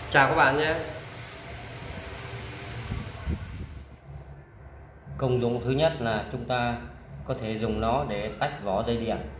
Chào các bạn nhé. Công dụng thứ nhất là chúng ta có thể dùng nó để tách vỏ dây điện.